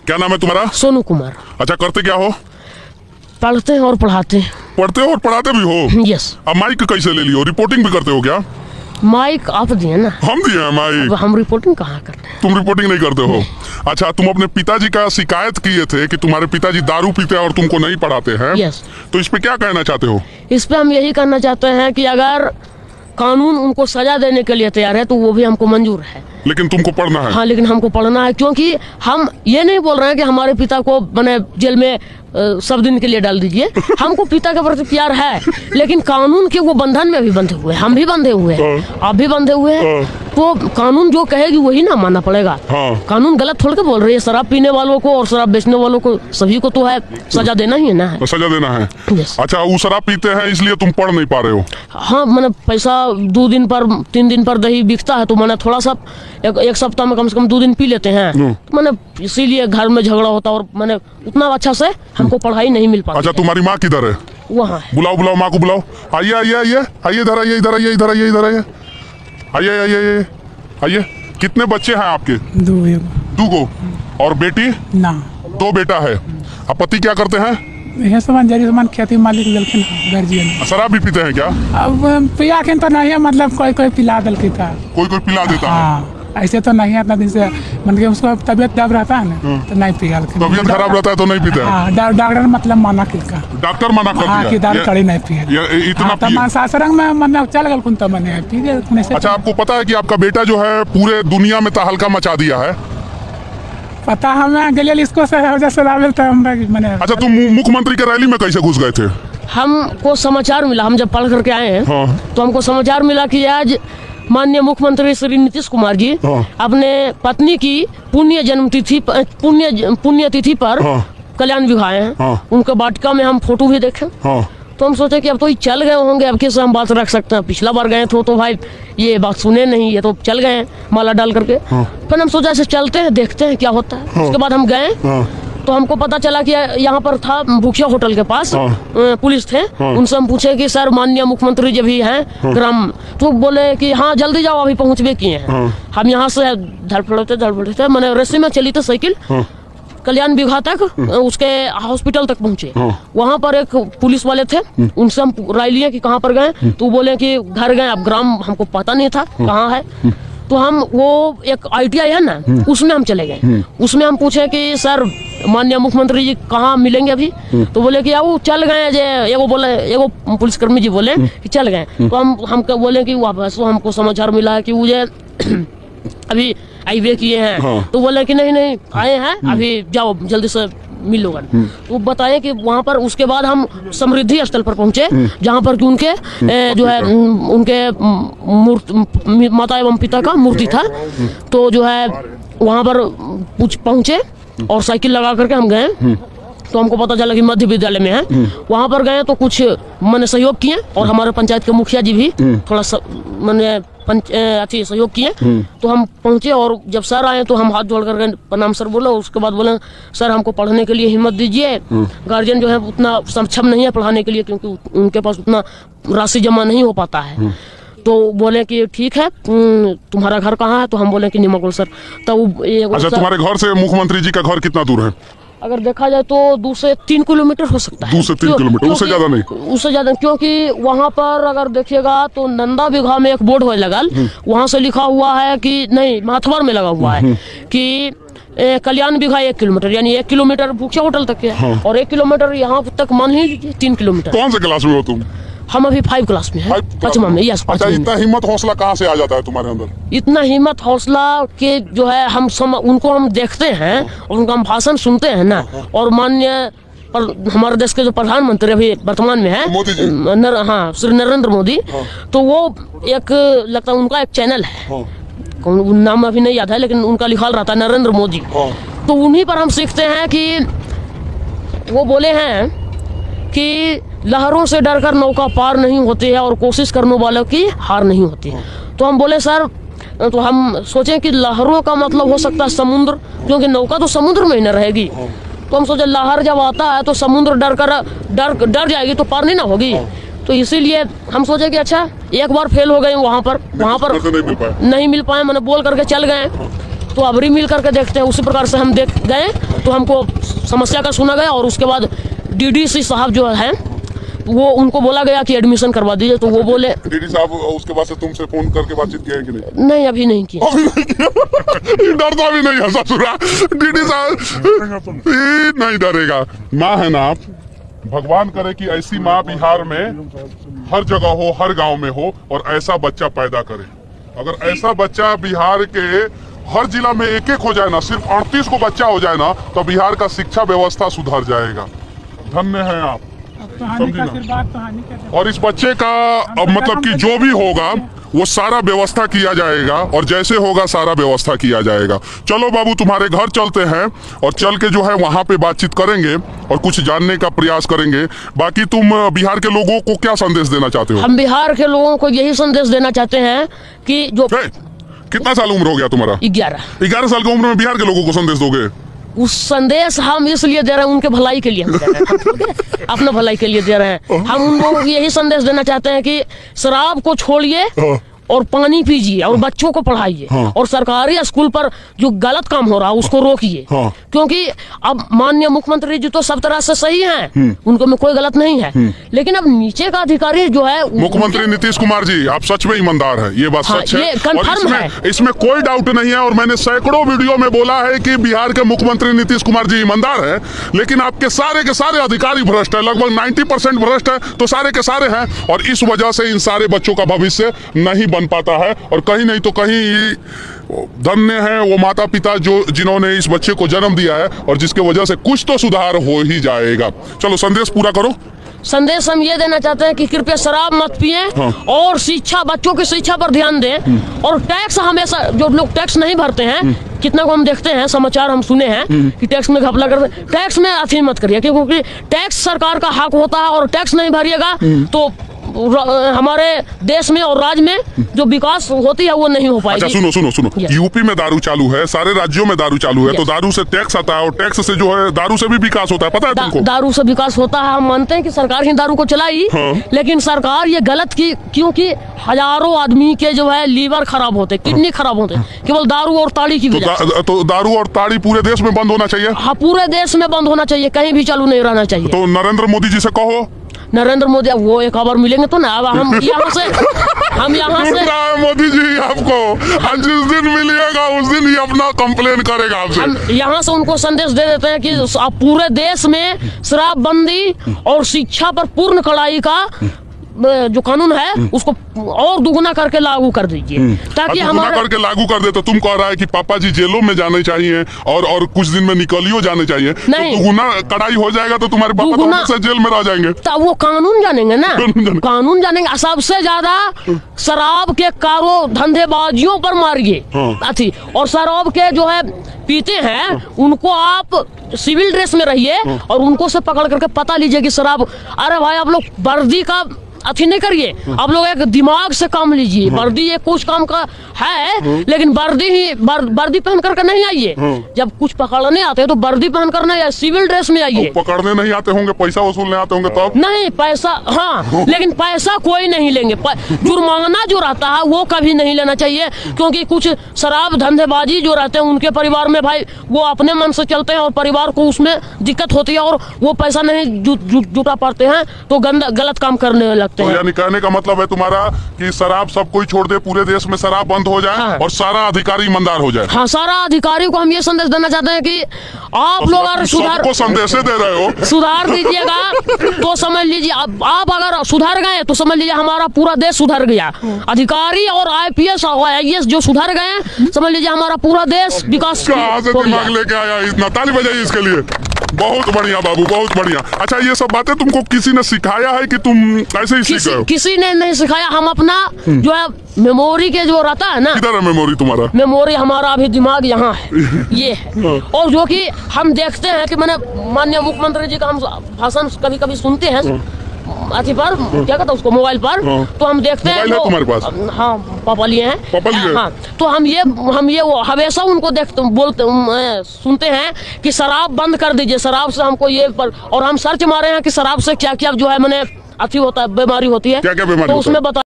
क्या नाम है तुम्हारा? सोनू कुमार। अच्छा, करते क्या हो? पढ़ते हैं और पढ़ाते हैं। पढ़ते हो और पढ़ाते भी हो? यस। अब माइक कैसे ले लियो? रिपोर्टिंग भी करते हो क्या? माइक आप दिए ना, हम दिए हैं माइक। हम रिपोर्टिंग कहाँ करते हैं? तुम रिपोर्टिंग नहीं करते हो? अच्छा, तुम अपने पिताजी का शिकायत किए थे कि तुम्हारे पिताजी दारू पीते हैं और तुमको नहीं पढ़ाते हैं। यस। तो इस पे क्या कहना चाहते हो? इस पे हम यही कहना चाहते हैं कि अगर कानून उनको सजा देने के लिए तैयार है तो वो भी हमको मंजूर है, लेकिन तुमको पढ़ना है। हाँ, लेकिन हमको पढ़ना है, क्योंकि हम ये नहीं बोल रहे हैं कि हमारे पिता को मैंने जेल में सब दिन के लिए डाल दीजिए। हमको पिता के प्रति प्यार है, लेकिन कानून के वो बंधन में भी बंधे हुए हैं, हम भी बंधे हुए हैं, आप भी बंधे हुए हैं। तो कानून जो कहेगी वही ना मानना पड़ेगा। कानून गलत थोड़ के बोल रही है। शराब पीने वालों को और शराब बेचने वालों को सभी को तो है सजा देना ही है ना। सजा देना है। अच्छा, वो शराब पीते हैं इसलिए तुम पढ़ नहीं पा रहे हो? हाँ, मैंने पैसा 2 दिन पर 3 दिन पर दही बिकता है तो मैंने थोड़ा सा एक सप्ताह में कम से कम 2 दिन पी लेते हैं। मैंने इसीलिए घर में झगड़ा होता और मैंने उतना अच्छा से हमको पढ़ाई नहीं मिल पाती। अच्छा, तुम्हारी माँ किधर है? वहाँ। बुलाओ बुलाओ माँ को बुलाओ। आइए आइए आइए आइए, इधर आइए, इधर आइए, इधर आइए, इधर आइए, आइए आइए आइए आइए। कितने बच्चे हैं आपके? 2 को। और बेटी? ना। 2 बेटा है। अब पति क्या करते हैं? यह सामान खेती मालिक दलखिन गार्जियन। शराब भी पीते हैं क्या? अब पिया के तो नहीं है, मतलब कोई पिला दलखी था, कोई पिला देता है। ऐसे तो नहीं है, इतना दिन से मतलब उसको तबीयत खराब रहता है ना, तो नहीं पिया। तबीयत खराब रहता है तो नहीं पीते हैं। डॉक्टर मतलब मना किसका? डॉक्टर मना कर दिया कि दारू कड़ी नहीं पिए। इतना सासरंग में मतलब चल गल कुन तो मने पी गए। अच्छा, आपको पता है कि आपका बेटा जो है पूरे दुनिया में तहलका मचा दिया है? पता हमें गलियल इसको से मैंने। अच्छा, तुम मुख्यमंत्री के रैली में कैसे घुस गए थे? हमको समाचार मिला, हम जब पढ़ करके आए हैं तो हमको समाचार मिला कि आज माननीय मुख्यमंत्री श्री नीतीश कुमार जी अपने पत्नी की पुण्य तिथि पर कल्याण विवाह हैं। उनके वाटिका में हम फोटो भी देखे। तो हम सोचे कि अब तो ये चल गए होंगे, अब कैसे हम बात रख सकते हैं। पिछला बार गए थे तो भाई ये बात सुने नहीं, ये तो चल गए माला डाल करके। फिर हम सोचा ऐसे चलते हैं, देखते हैं क्या होता है। उसके बाद हम गए तो हमको पता चला कि यहाँ पर था भूखिया होटल के पास पुलिस थे। उनसे हम पूछे कि सर माननीय मुख्यमंत्री जी भी हैं ग्राम, तो बोले कि हाँ जल्दी जाओ, अभी पहुँचबे किए हैं। हम यहाँ से धड़फड़ते मैंने रस्सी में चली थी साइकिल, कल्याण विवाह तक, उसके हॉस्पिटल तक पहुँचे। वहाँ पर एक पुलिस वाले थे, उनसे हम राय लिए कि कहाँ पर गए, तो बोले कि घर गए। अब ग्राम हमको पता नहीं था कहाँ है, तो हम वो एक ITI है ना, उसमें हम चले गए। उसमें हम पूछे कि सर माननीय मुख्यमंत्री जी कहाँ मिलेंगे अभी, तो बोले कि वो चल गए। एगो पुलिसकर्मी जी बोले कि चल गए। तो हम बोले कि वापस हमको समाचार मिला है कि वो अभी आईवे किए हैं। तो बोले कि नहीं आए हैं, अभी जाओ जल्दी से मिलो। तो बताएं कि वहाँ पर उसके बाद हम समृद्धि स्थल पर पहुँचे, जहाँ पर कि उनके जो है उनके माता एवं पिता का मूर्ति था। तो जो है वहाँ पर पहुँचे और साइकिल लगा करके हम गए। तो हमको पता चला कि मध्य विद्यालय में है। वहाँ पर गए तो कुछ मैंने सहयोग किए और हमारे पंचायत के मुखिया जी भी थोड़ा मैंने अच्छी सहयोग किए। तो हम पहुँचे और जब सर आए तो हम हाथ जोड़ कर प्रणाम सर बोले। उसके बाद बोले सर हमको पढ़ने के लिए हिम्मत दीजिए, गार्जियन जो है उतना सक्षम नहीं है पढ़ाने के लिए, क्योंकि उनके पास उतना राशि जमा नहीं हो पाता है। तो बोले कि ठीक है, तुम्हारा घर कहाँ है? तो हम बोले कि निमाकोल सर। तो अच्छा, तुम्हारे घर से मुख्यमंत्री जी का घर कितना दूर है? अगर देखा जाए तो 2 से 3 किलोमीटर हो सकता है। 2 से 3 किलोमीटर, उससे ज्यादा नहीं? उससे ज्यादा, क्योंकि वहाँ पर अगर देखिएगा तो नंदा विघा में एक बोर्ड हो लगल, वहाँ से लिखा हुआ है कि नहीं, माथवर में लगा हुआ है कि कल्याण विघा 1 किलोमीटर, यानी 1 किलोमीटर भूखिया होटल तक है और 1 किलोमीटर यहाँ तक मान लीजिए 3 किलोमीटर। कौन से क्लास में हो तुम? हम अभी 5 क्लास में हैं, 5वां में। यस, 5वां में। इतना हिम्मत हौसला कहाँ से आ जाता है तुम्हारे अंदर? इतना हिम्मत हौसला के जो है उनको हम देखते हैं और उनका हम भाषण सुनते हैं ना। और माननीय हमारे देश के जो प्रधानमंत्री अभी वर्तमान में है, मोदी जी, श्री नरेंद्र मोदी, तो वो एक लगता है उनका एक चैनल है, नाम अभी नहीं याद है, लेकिन उनका लिखा रहता है नरेंद्र मोदी। तो उन्हीं पर हम सीखते हैं कि वो बोले हैं कि लहरों से डरकर नौका पार नहीं होती है और कोशिश करने वालों की हार नहीं होती। तो हम बोले सर, तो हम सोचें कि लहरों का मतलब हो सकता है समुद्र, क्योंकि नौका तो समुद्र में ही न रहेगी। तो हम सोचे लहर जब आता है तो समुद्र डर जाएगी तो पार नहीं ना होगी। तो इसीलिए हम सोचे कि अच्छा, एक बार फेल हो गए वहाँ पर नहीं मिल पाए, मैंने बोल करके चल गए। तो अबरी मिल करके देखते हैं। उसी प्रकार से हम देख गए तो हमको समस्या का सुना गया और उसके बाद डीडीसी साहब जो है वो उनको बोला गया कि एडमिशन करवा दीजिए, तो वो बोले डीडी साहब उसके बाद से तुमसे फोन करके बातचीत किया है कि नहीं? नहीं, अभी नहीं किया। डरता भी नहीं है ससुरा डीडी साहब, नहीं डरेगा। माँ है ना आप, भगवान करे कि ऐसी माँ बिहार में हर जगह हो, हर गांव में हो और ऐसा बच्चा पैदा करे। अगर ऐसा बच्चा बिहार के हर जिला में एक एक हो जाए ना, सिर्फ 38 को बच्चा हो जाए ना, तो बिहार का शिक्षा व्यवस्था सुधर जाएगा। धन्य है आप। तो हानि का आशीर्वाद तो हानि का। और इस बच्चे का मतलब कि जो भी होगा वो सारा व्यवस्था किया जाएगा और जैसे होगा सारा व्यवस्था किया जाएगा। चलो बाबू तुम्हारे घर चलते हैं और चल के जो है वहां पे बातचीत करेंगे और कुछ जानने का प्रयास करेंगे। बाकी तुम बिहार के लोगों को क्या संदेश देना चाहते हो? हम बिहार के लोगों को यही संदेश देना चाहते हैं कि जो कितना साल उम्र हो गया तुम्हारा? 11 साल की उम्र में बिहार के लोगों को संदेश दोगे? उस संदेश हम इसलिए दे रहे हैं, उनके भलाई के लिए हम दे रहे हैं, अपने भलाई के लिए दे रहे हैं। हम उन लोगों को यही संदेश देना चाहते हैं कि शराब को छोड़िए और पानी पीजिए और बच्चों को पढ़ाइए। और सरकारी स्कूल पर जो गलत काम हो रहा है उसको रोकिए। क्योंकि अब माननीय मुख्यमंत्री जी तो सब तरह से सही हैं, उनको में कोई गलत नहीं है, लेकिन अब नीचे का अधिकारी जो है मुख्यमंत्री नीतीश कुमार जी, आप सच में ईमानदार है, ये बात सच है, ये कंफर्म है। इसमें कोई डाउट नहीं है। और मैंने सैकड़ों वीडियो में बोला है कि बिहार के मुख्यमंत्री नीतीश कुमार जी ईमानदार है, लेकिन आपके सारे के सारे अधिकारी भ्रष्ट है, लगभग 90% भ्रष्ट है, तो सारे के सारे हैं। और इस वजह से इन सारे बच्चों का भविष्य नहीं बन पाता है। और कहीं नहीं तो कहीं धन्य है वो माता पिता जो जिन्होंने इस बच्चे को जन्म दिया है और जिसके वजह से कुछ तो सुधार हो ही जाएगा। चलो संदेश पूरा करो। संदेश हम ये देना चाहते हैं कि कृपया शराब मत पिए और शिक्षा, बच्चों की शिक्षा पर ध्यान दें। और टैक्स हमेशा, जो लोग टैक्स नहीं भरते हैं, कितना को हम देखते हैं, समाचार हम सुने हैं कि टैक्स में घपला करते हैं, टैक्स में अथी मत करिए, क्योंकि टैक्स सरकार का हक होता है और टैक्स नहीं भरिएगा तो हमारे देश में और राज्य में जो विकास होती है वो नहीं हो पाएगी। अच्छा सुनो यूपी में दारू चालू है, सारे राज्यों में दारू चालू है, तो दारू से टैक्स आता है और टैक्स से जो है दारू से भी विकास होता है, पता है तुमको? दारू से विकास होता है, हम मानते हैं कि सरकार ही दारू को चलाई, लेकिन सरकार ये गलत की, क्योंकि हजारों आदमी के जो है लीवर खराब होते, किडनी खराब होते केवल दारू और ताड़ी की वजह से। तो दारू और ताड़ी पूरे देश में बंद होना चाहिए। हाँ, पूरे देश में बंद होना चाहिए, कहीं भी चालू नहीं रहना चाहिए। तो नरेंद्र मोदी जी से कहो। नरेंद्र मोदी वो एक खबर मिलेंगे तो ना, अब हम यहाँ से मोदी जी आपको जिस दिन मिलिएगा उस दिन ही अपना कंप्लेन करेगा आपसे। हम यहाँ से उनको संदेश दे देते हैं कि आप पूरे देश में शराबबंदी और शिक्षा पर पूर्ण कड़ाई का जो कानून है उसको और दुगुना करके लागू कर दीजिए, ताकि हमारा करके लागू कर दे। तो तुम कह रहा है कि पापा जी जेलों में जाने चाहिए और कुछ दिन में निकलियो जाने चाहिए, नहीं तो दुगुना कड़ाई हो जाएगा तो तुम्हारे पापा तो हमेशा जेल में रह जाएंगे। तो वो कानून जानेंगे ना, कानून जानेंगे। सबसे ज्यादा शराब के कारो धंधेबाजियों पर मारिए अथी, और शराब के जो है पीते हैं उनको आप सिविल ड्रेस में रहिए और उनको से पकड़ करके पता लीजिए कि शराब, अरे भाई आप लोग वर्दी का अथी नहीं करिए, आप लोग एक दिमाग से काम लीजिए। वर्दी ये कुछ काम का है, लेकिन वर्दी पहन करके नहीं आइए। जब कुछ पकड़ने आते हैं तो वर्दी पहन कर नहीं, सिविल ड्रेस में आइए। पकड़ने नहीं आते होंगे, पैसा वसूलने आते होंगे तब? नहीं, पैसा हाँ, लेकिन पैसा कोई नहीं लेंगे। जुर्माना जो रहता है वो कभी नहीं लेना चाहिए, क्योंकि कुछ शराब धंधेबाजी जो रहते हैं उनके परिवार में भाई वो अपने मन से चलते हैं और परिवार को उसमें दिक्कत होती है और वो पैसा नहीं जुटा पाते हैं तो गलत काम करने लगते हैं। तो यानी कहने का मतलब है तुम्हारा कि शराब सब कोई छोड़ दे, पूरे देश में शराब बंद हो जाए और सारा अधिकारी ईमानदार हो जाए। हाँ, सारा अधिकारी को हम ये संदेश देना चाहते हैं कि आप लोग अगर सुधार को संदेश दे रहे हो, सुधार दीजिएगा तो समझ लीजिए आप अगर सुधर गए तो समझ लीजिए हमारा पूरा देश सुधर गया। अधिकारी और IPS और IAS जो सुधर गए समझ लीजिए हमारा पूरा देश विकास। कहाँ से दिमाग लेके आया इतना? ताली बजाइए इसके लिए। बहुत बढ़िया बाबू, बहुत बढ़िया। अच्छा, ये सब बातें तुमको किसी ने सिखाया है कि तुम ऐसे ही सीख रहे हो? किसी ने नहीं सिखाया, हम अपना जो है मेमोरी के जो रहता है ना। किधर है मेमोरी तुम्हारा? मेमोरी हमारा अभी दिमाग यहाँ है ये है। और जो कि हम देखते हैं कि मैंने माननीय मुख्यमंत्री जी का हम भाषण कभी कभी सुनते हैं अथी पर, क्या कहता है उसको, मोबाइल पर, तो हम देखते हैं तो, तुम्हारे पास? हाँ, पापा लिए हैं, पापा लिए? हाँ, तो हम ये वो हमेशा उनको देखते बोलते सुनते हैं कि शराब बंद कर दीजिए, शराब से हमको ये पर, और हम सर्च मारे हैं कि शराब से क्या क्या जो है मैंने अथी होता है, बीमारी होती है, क्या क्या बीमारी तो उसमें बता